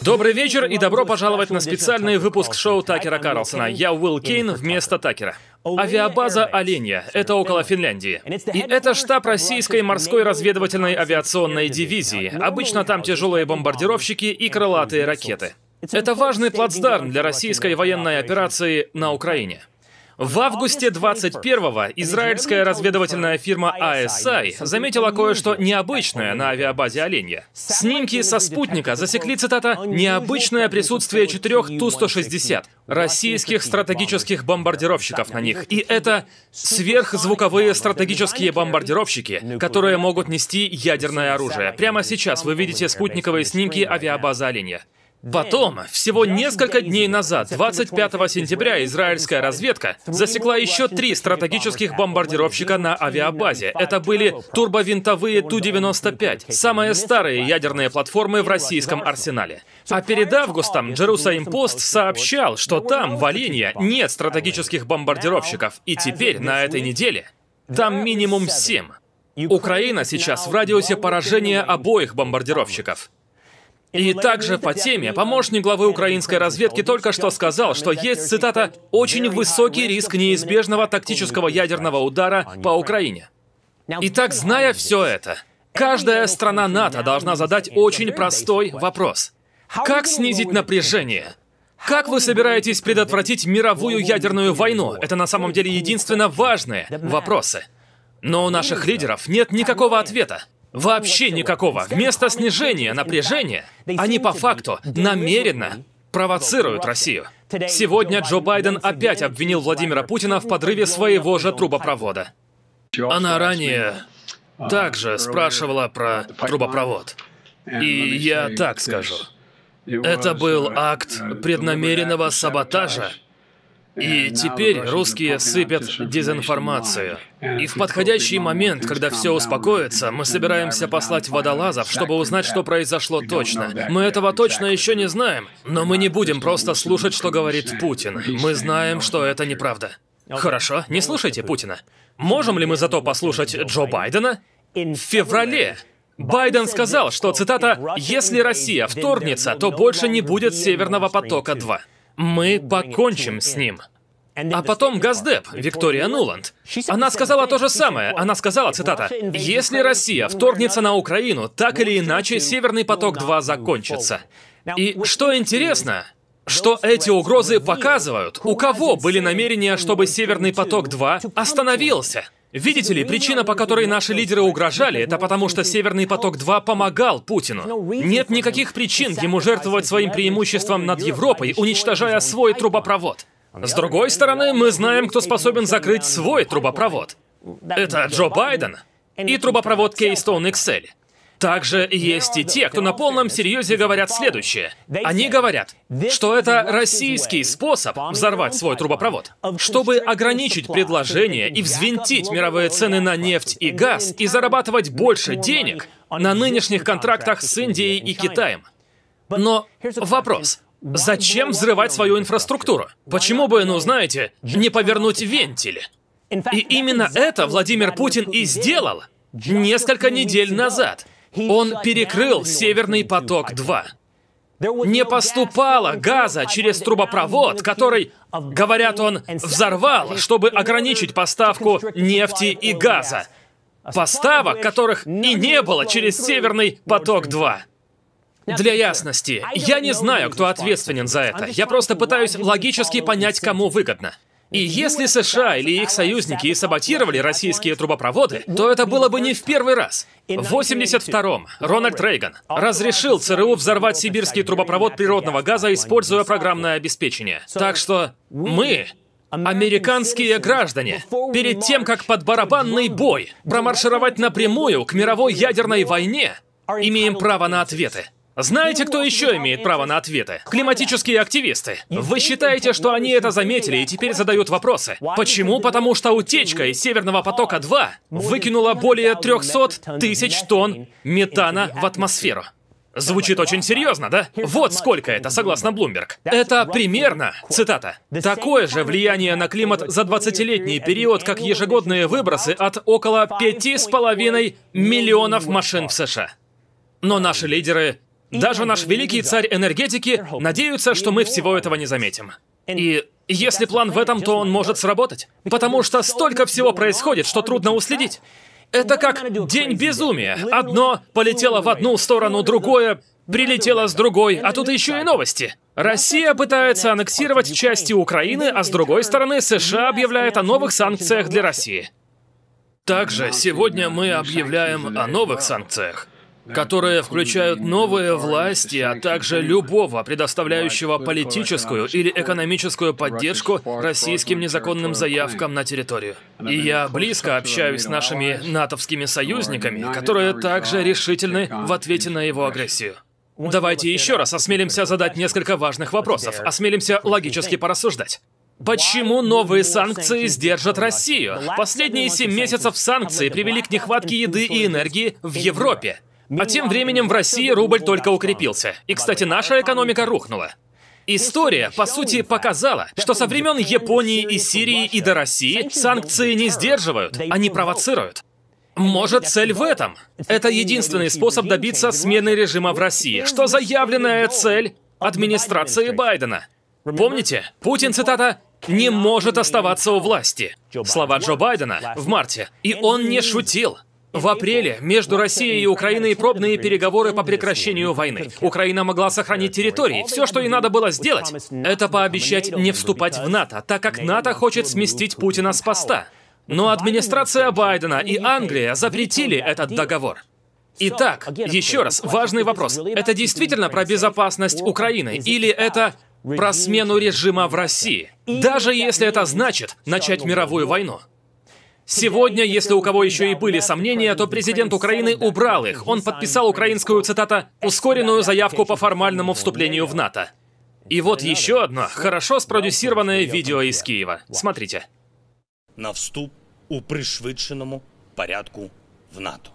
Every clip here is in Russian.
Добрый вечер и добро пожаловать на специальный выпуск шоу Такера Карлсона. Я Уилл Кейн вместо Такера. Авиабаза Оленья. Это около Финляндии. И это штаб российской морской разведывательной авиационной дивизии. Обычно там тяжелые бомбардировщики и крылатые ракеты. Это важный плацдарм для российской военной операции на Украине. В августе 21-го израильская разведывательная фирма ISI заметила кое-что необычное на авиабазе Оленья. Снимки со спутника засекли, цитата, «необычное присутствие 4 Ту-160 российских стратегических бомбардировщиков на них». И это сверхзвуковые стратегические бомбардировщики, которые могут нести ядерное оружие. Прямо сейчас вы видите спутниковые снимки авиабазы Оленья. Потом, всего несколько дней назад, 25 сентября, израильская разведка засекла еще 3 стратегических бомбардировщика на авиабазе. Это были турбовинтовые Ту-95, самые старые ядерные платформы в российском арсенале. А перед августом Jerusalem Post сообщал, что там, в Оленье, нет стратегических бомбардировщиков. И теперь, на этой неделе, там минимум 7. Украина сейчас в радиусе поражения обоих бомбардировщиков. И также по теме помощник главы украинской разведки только что сказал, что есть, цитата, «очень высокий риск неизбежного тактического ядерного удара по Украине». Итак, зная все это, каждая страна НАТО должна задать очень простой вопрос. Как снизить напряжение? Как вы собираетесь предотвратить мировую ядерную войну? Это на самом деле единственно важные вопросы. Но у наших лидеров нет никакого ответа. Вообще никакого. Вместо снижения напряжения, они по факту намеренно провоцируют Россию. Сегодня Джо Байден опять обвинил Владимира Путина в подрыве своего же трубопровода. Она ранее также спрашивала про трубопровод. И я так скажу. Это был акт преднамеренного саботажа. И теперь русские сыпят дезинформацию. И в подходящий момент, когда все успокоится, мы собираемся послать водолазов, чтобы узнать, что произошло точно. Мы этого точно еще не знаем, но мы не будем просто слушать, что говорит Путин. Мы знаем, что это неправда. Хорошо, не слушайте Путина. Можем ли мы зато послушать Джо Байдена? В феврале Байден сказал, что, цитата, «если Россия вторгнется, то больше не будет Северного потока-2. Мы покончим с ним». А потом Госдеп, Виктория Нуланд. Она сказала то же самое. Она сказала, цитата, «если Россия вторгнется на Украину, так или иначе Северный поток-2 закончится». И что интересно, что эти угрозы показывают, у кого были намерения, чтобы Северный поток-2 остановился. Видите ли, причина, по которой наши лидеры угрожали, это потому что Северный поток-2 помогал Путину. Нет никаких причин ему жертвовать своим преимуществом над Европой, уничтожая свой трубопровод. С другой стороны, мы знаем, кто способен закрыть свой трубопровод. Это Джо Байден и трубопровод Keystone XL. Также есть и те, кто на полном серьезе говорят следующее. Они говорят, что это российский способ взорвать свой трубопровод, чтобы ограничить предложение и взвинтить мировые цены на нефть и газ и зарабатывать больше денег на нынешних контрактах с Индией и Китаем. Но вопрос. Зачем взрывать свою инфраструктуру? Почему бы, ну знаете, не повернуть вентили? И именно это Владимир Путин и сделал несколько недель назад. Он перекрыл Северный поток-2. Не поступало газа через трубопровод, который, говорят, он взорвал, чтобы ограничить поставку нефти и газа. Поставок, которых и не было через Северный поток-2. Для ясности, я не знаю, кто ответственен за это. Я просто пытаюсь логически понять, кому выгодно. И если США или их союзники и саботировали российские трубопроводы, то это было бы не в первый раз. В 82-м Рональд Рейган разрешил ЦРУ взорвать сибирский трубопровод природного газа, используя программное обеспечение. Так что мы, американские граждане, перед тем, как под барабанный бой промаршировать напрямую к мировой ядерной войне, имеем право на ответы. Знаете, кто еще имеет право на ответы? Климатические активисты. Вы считаете, что они это заметили и теперь задают вопросы? Почему? Потому что утечка из Северного потока-2 выкинула более 300 тысяч тонн метана в атмосферу. Звучит очень серьезно, да? Вот сколько это, согласно Bloomberg. Это примерно, цитата, «такое же влияние на климат за 20-летний период, как ежегодные выбросы от около 5,5 миллионов машин в США». Но наши лидеры Даже наш великий царь энергетики надеется, что мы всего этого не заметим. И если план в этом, то он может сработать. Потому что столько всего происходит, что трудно уследить. Это как день безумия. Одно полетело в одну сторону, другое прилетело с другой, а тут еще и новости. Россия пытается аннексировать части Украины, а с другой стороны США объявляет о новых санкциях для России. Также сегодня мы объявляем о новых санкциях, которые включают новые власти, а также любого предоставляющего политическую или экономическую поддержку российским незаконным заявкам на территорию. И я близко общаюсь с нашими натовскими союзниками, которые также решительны в ответе на его агрессию. Давайте еще раз осмелимся задать несколько важных вопросов, осмелимся логически порассуждать. Почему новые санкции сдержат Россию? Последние 7 месяцев санкции привели к нехватке еды и энергии в Европе. А тем временем в России рубль только укрепился. И, кстати, наша экономика рухнула. История, по сути, показала, что со времен Японии и Сирии и до России санкции не сдерживают, они провоцируют. Может, цель в этом? Это единственный способ добиться смены режима в России, что заявленная цель администрации Байдена. Помните, Путин, цитата, «не может оставаться у власти». Слова Джо Байдена в марте. И он не шутил. В апреле между Россией и Украиной пробные переговоры по прекращению войны. Украина могла сохранить территории. Все, что ей надо было сделать, это пообещать не вступать в НАТО, так как НАТО хочет сместить Путина с поста. Но администрация Байдена и Англия запретили этот договор. Итак, еще раз, важный вопрос. Это действительно про безопасность Украины или это про смену режима в России? Даже если это значит начать мировую войну. Сегодня, если у кого еще и были сомнения, то президент Украины убрал их. Он подписал украинскую, цитата, «ускоренную заявку по формальному вступлению в НАТО». И вот еще одно хорошо спродюсированное видео из Киева. Смотрите. На вступ у пришвидшеному порядку в НАТО.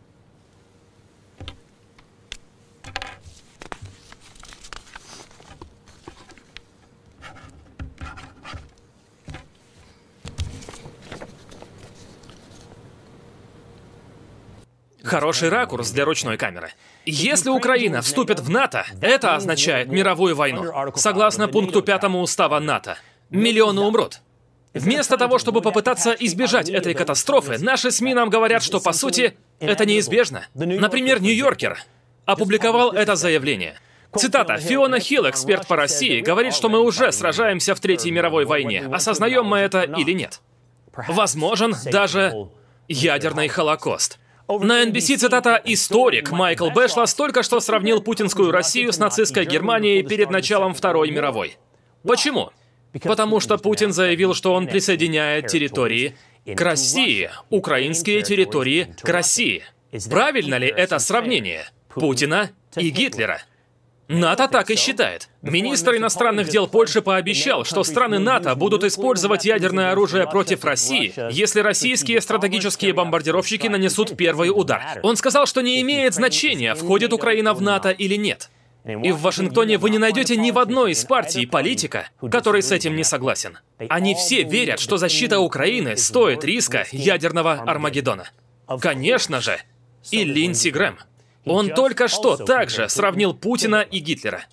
Хороший ракурс для ручной камеры. Если Украина вступит в НАТО, это означает мировую войну. Согласно пункту 5 устава НАТО, миллионы умрут. Вместо того, чтобы попытаться избежать этой катастрофы, наши СМИ нам говорят, что, по сути, это неизбежно. Например, Нью-Йоркер опубликовал это заявление. Цитата. «Фиона Хилл, эксперт по России, говорит, что мы уже сражаемся в Третьей мировой войне. Осознаем мы это или нет? Возможен даже ядерный холокост». На NBC, цитата, «Историк Майкл Бэшлас только что сравнил путинскую Россию с нацистской Германией перед началом Второй мировой». Почему? Потому что Путин заявил, что он присоединяет территории к России, украинские территории к России. Правильно ли это сравнение Путина и Гитлера? НАТО так и считает. Министр иностранных дел Польши пообещал, что страны НАТО будут использовать ядерное оружие против России, если российские стратегические бомбардировщики нанесут первый удар. Он сказал, что не имеет значения, входит Украина в НАТО или нет. И в Вашингтоне вы не найдете ни в одной из партий политика, который с этим не согласен. Они все верят, что защита Украины стоит риска ядерного Армагеддона. Конечно же, и Линдси Грэм. Он только что также сравнил Путина и Гитлера.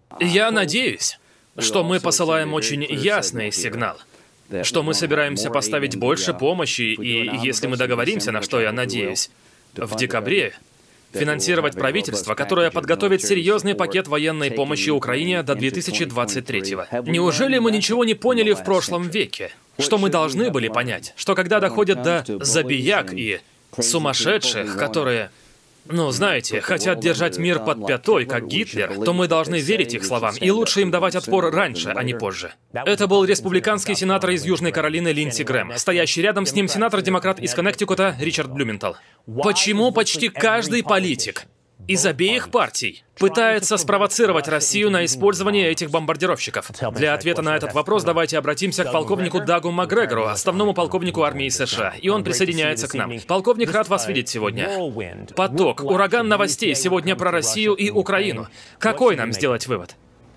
Я надеюсь, что мы посылаем очень ясный сигнал, что мы собираемся поставить больше помощи, и если мы договоримся, на что я надеюсь, в декабре, финансировать правительство, которое подготовит серьезный пакет военной помощи Украине до 2023-го. Неужели мы ничего не поняли в прошлом веке? Что мы должны были понять? Что когда доходит до забияк и сумасшедших, которые... Ну, знаете, хотят держать мир под пятой, как Гитлер, то мы должны верить их словам, и лучше им давать отпор раньше, а не позже. Это был республиканский сенатор из Южной Каролины Линдси Грэм. Стоящий рядом с ним сенатор-демократ из Коннектикута Ричард Блюментал. Почему почти каждый политик из обеих партий пытается спровоцировать Россию на использование этих бомбардировщиков? Для ответа на этот вопрос давайте обратимся к полковнику Дагу Макгрегору, основному полковнику армии США, и он присоединяется к нам. Полковник, рад вас видеть сегодня. Поток, ураган новостей сегодня про Россию и Украину. Какой нам сделать вывод?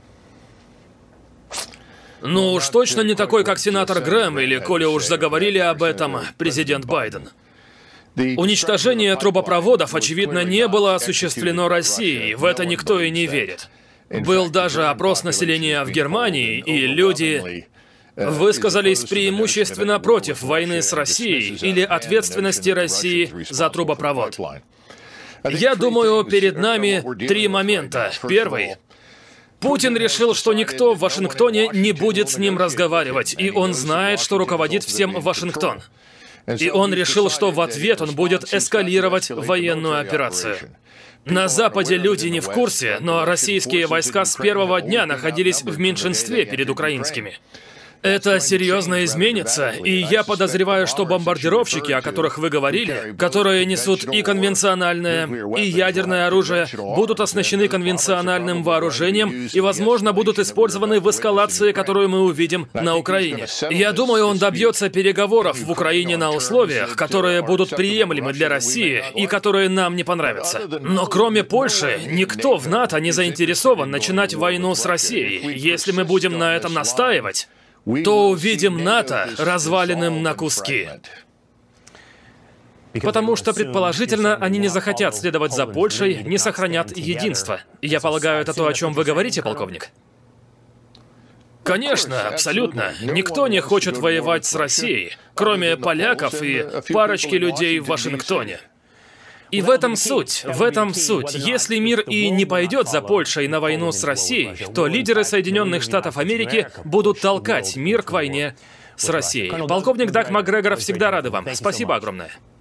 Ну уж точно не такой, как сенатор Грэм, или, коли уж заговорили об этом, президент Байден. Уничтожение трубопроводов, очевидно, не было осуществлено Россией, в это никто и не верит. Был даже опрос населения в Германии, и люди высказались преимущественно против войны с Россией или ответственности России за трубопровод. Я думаю, перед нами три момента. Первый. Путин решил, что никто в Вашингтоне не будет с ним разговаривать, и он знает, что руководит всем Вашингтон. И он решил, что в ответ он будет эскалировать военную операцию. На Западе люди не в курсе, но российские войска с первого дня находились в меньшинстве перед украинскими. Это серьезно изменится, и я подозреваю, что бомбардировщики, о которых вы говорили, которые несут и конвенциональное, и ядерное оружие, будут оснащены конвенциональным вооружением и, возможно, будут использованы в эскалации, которую мы увидим на Украине. Я думаю, он добьется переговоров в Украине на условиях, которые будут приемлемы для России и которые нам не понравятся. Но кроме Польши, никто в НАТО не заинтересован начинать войну с Россией. Если мы будем на этом настаивать, то увидим НАТО разваленным на куски. Потому что, предположительно, они не захотят следовать за Польшей, не сохранят единство. Я полагаю, это то, о чем вы говорите, полковник? Конечно, абсолютно. Никто не хочет воевать с Россией, кроме поляков и парочки людей в Вашингтоне. И в этом суть, Если мир и не пойдет за Польшей на войну с Россией, то лидеры Соединенных Штатов Америки будут толкать мир к войне с Россией. Полковник Даг Макгрегор, всегда рады вам. Спасибо огромное.